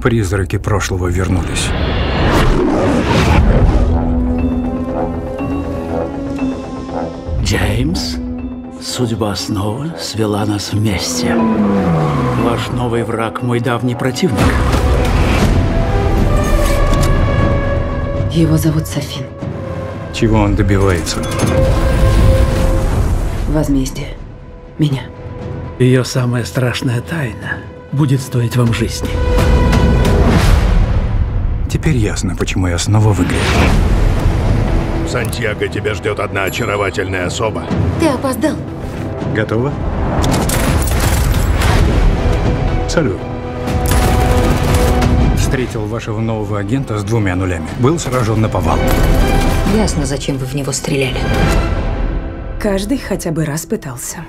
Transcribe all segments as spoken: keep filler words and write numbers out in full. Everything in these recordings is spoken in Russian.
Призраки прошлого вернулись. Джеймс, судьба снова свела нас вместе. Ваш новый враг — мой давний противник. Его зовут Софин. Чего он добивается? Возмездие. Меня. Ее самая страшная тайна будет стоить вам жизни. Теперь ясно, почему я снова в игре. В Сантьяго тебя ждет одна очаровательная особа. Ты опоздал. Готово? Салют. Встретил вашего нового агента с двумя нулями. Был сражен наповал. Ясно, зачем вы в него стреляли. Каждый хотя бы раз пытался.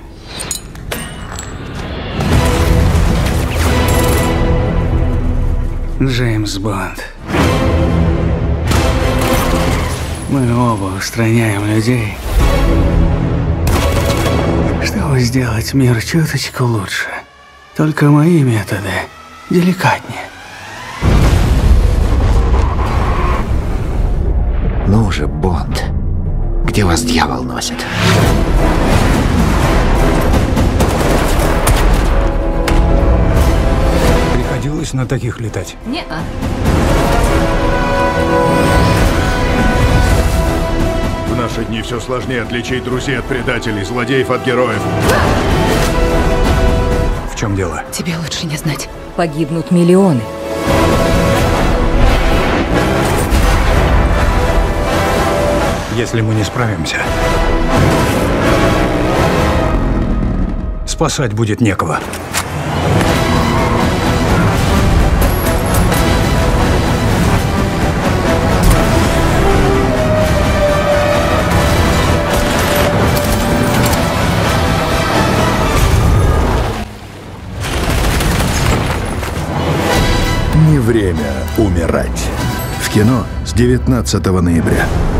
Джеймс Бонд. Мы оба устраняем людей, чтобы сделать мир чуточку лучше. Только мои методы деликатнее. Ну же, Бонд, где вас дьявол носит? Приходилось на таких летать? Не-а. В наши дни все сложнее отличить друзей от предателей, злодеев от героев. В чем дело? Тебе лучше не знать. Погибнут миллионы. Если мы не справимся, спасать будет некого. Не время умирать. В кино с девятнадцатого ноября.